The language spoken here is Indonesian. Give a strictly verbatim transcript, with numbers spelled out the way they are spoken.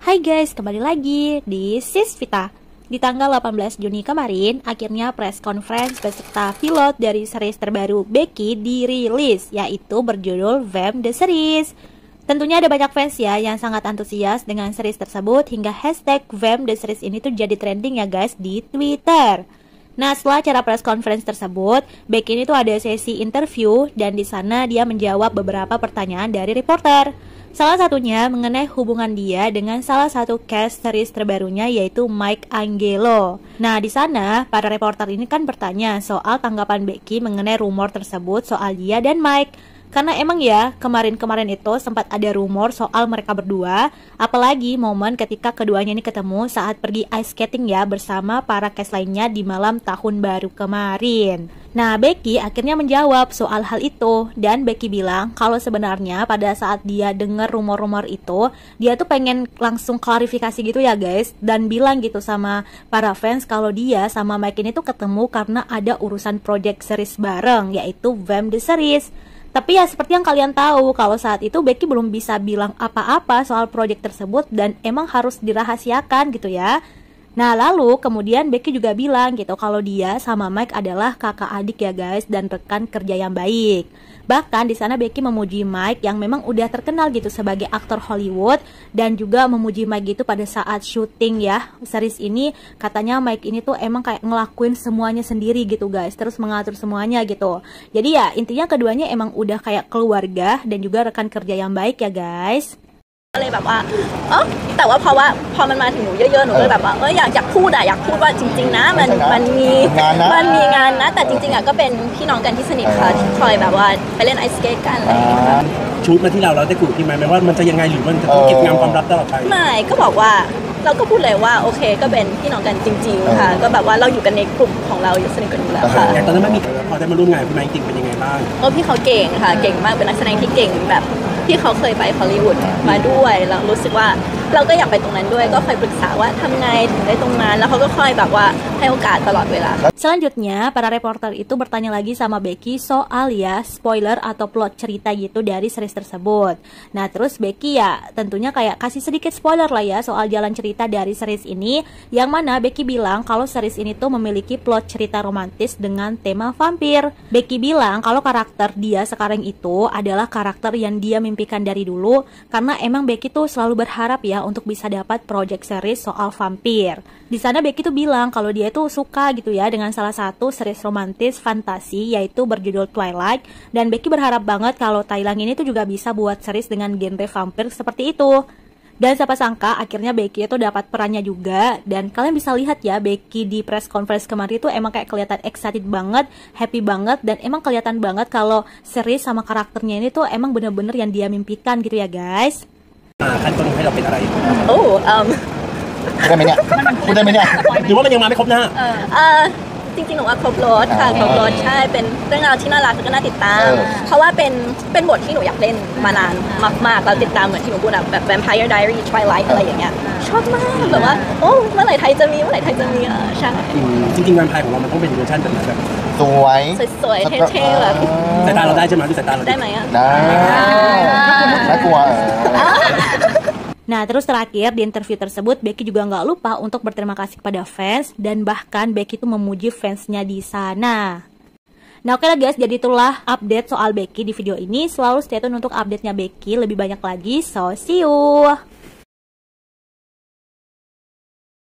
Hai guys, kembali lagi di Sis Vita. Di tanggal delapan belas Juni kemarin, akhirnya press conference beserta pilot dari series terbaru Becky dirilis, yaitu berjudul Fame The Series. Tentunya ada banyak fans ya yang sangat antusias dengan series tersebut hingga hashtag Fame The Series ini tuh jadi trending ya guys di Twitter. Nah, setelah acara press conference tersebut, Becky ini tuh ada sesi interview dan di sana dia menjawab beberapa pertanyaan dari reporter. Salah satunya mengenai hubungan dia dengan salah satu cast series terbarunya yaitu Mike Angelo. Nah, di sana para reporter ini kan bertanya soal tanggapan Becky mengenai rumor tersebut soal dia dan Mike. Karena emang ya, kemarin-kemarin itu sempat ada rumor soal mereka berdua, apalagi momen ketika keduanya ini ketemu saat pergi ice skating ya bersama para cast lainnya di malam tahun baru kemarin. Nah, Becky akhirnya menjawab soal hal itu, dan Becky bilang kalau sebenarnya pada saat dia dengar rumor-rumor itu, dia tuh pengen langsung klarifikasi gitu ya guys, dan bilang gitu sama para fans kalau dia sama Mike ini tuh ketemu karena ada urusan project series bareng, yaitu Fame The Series. Tapi ya seperti yang kalian tahu, kalau saat itu Becky belum bisa bilang apa-apa soal proyek tersebut dan emang harus dirahasiakan gitu ya. Nah, lalu kemudian Becky juga bilang gitu kalau dia sama Mike adalah kakak adik ya guys dan rekan kerja yang baik. Bahkan di sana Becky memuji Mike yang memang udah terkenal gitu sebagai aktor Hollywood dan juga memuji Mike gitu pada saat syuting ya series ini. Katanya Mike ini tuh emang kayak ngelakuin semuanya sendiri gitu guys, terus mengatur semuanya gitu. Jadi ya intinya keduanya emang udah kayak keluarga dan juga rekan kerja yang baik ya guys. เลยแบบว่าเออแต่ว่าเพราะว่าพอมันมาถึงหนูเยอะๆหนูก็เลยแบบว่าเอออยากอยากพูดอะอยากพูดว่าจริงๆนะมันมันมีมันมีงานนะแต่จริงๆอะก็เป็นพี่น้องกันที่สนิทค่ะที่คอยแบบว่าไปเล่นไอสเกตกันอะไรอย่างเงี้ยค่ะชุดมาที่เราเราได้คุยพี่ไหมว่ามันจะยังไงหรือมันจะต้องเก็บงำความลับตลอดไปไม่ก็บอกว่าเราก็พูดเลยว่าโอเคก็เป็นพี่น้องกันจริงๆค่ะก็แบบว่าเราอยู่กันในกลุ่มของเราอยู่สนิทกันอยู่แล้วค่ะแต่ตอนนั้นไม่มีพอได้มาร่วมงานพี่ไมค์จริงเป็นยังไงบ้างโอ้พี่เขาเก่งค่ะเก่งมากเป็นนักแสดงที่เก่งแบบที่เขาเคยไปฮอลลีวูดมาด้วยแล้วรู้สึกว่าเราก็อยากไปตรงนั้นด้วยก็เคยปรึกษาว่าทำไงถึงได้ตรงนั้นแล้วเขาก็คอยแบบว่าให้โอกาสตลอดเวลา Selanjutnya, para reporter itu bertanya lagi sama Becky soal ya spoiler atau plot cerita gitu dari series tersebut. Nah, terus Becky ya tentunya kayak kasih sedikit spoiler lah ya soal jalan cerita dari series ini, yang mana Becky bilang kalau series ini tuh memiliki plot cerita romantis dengan tema vampir. Becky bilang kalau karakter dia sekarang itu adalah karakter yang dia mimpikan dari dulu, karena emang Becky tuh selalu berharap ya untuk bisa dapat project series soal vampir. Di sana Becky tuh bilang kalau dia tuh suka gitu ya dengan salah satu series romantis fantasi yaitu berjudul Twilight, dan Becky berharap banget kalau Thailand ini tuh juga bisa buat series dengan genre vampir seperti itu. Dan siapa sangka akhirnya Becky itu dapat perannya juga, dan kalian bisa lihat ya Becky di press conference kemarin itu emang kayak kelihatan excited banget, happy banget, dan emang kelihatan banget kalau series sama karakternya ini tuh emang bener-bener yang dia mimpikan gitu ya guys. Oh, um พูดได้ไหมเนี่ยพูดได้ไหมเนี่ยหรือว่ามันยังมาไม่ครบนะเออจริงๆหนูว่าครบรถค่ะครบรถใช่เป็นเรื่องราวที่น่ารักแล้วก็น่าติดตามเพราะว่าเป็นเป็นบทที่หนูอยากเล่นมานานมากๆแล้วติดตามเหมือนที่หนูพูดแบบ Vampire Diary Twilight อะไรอย่างเงี้ยชอบมากแบบว่าโอ้เมื่อไหร่ไทยจะมีเมื่อไหร่ไทยจะมีอ่ะใช่จริงๆ Vampire ของเรามันต้องเป็นเวอร์ชันแบบไหนแบบสวยสวยๆเท่ๆแบบสายตาเราได้ใช่ไหมดูสายตาเราได้ไหมอ่ะได้น่ากลัว Nah, terus terakhir di interview tersebut Becky juga nggak lupa untuk berterima kasih kepada fans, dan bahkan Becky itu memuji fansnya di sana. Nah, oke lah guys, jadi itulah update soal Becky di video ini. Selalu stay tune untuk update-nya Becky lebih banyak lagi. So, see you!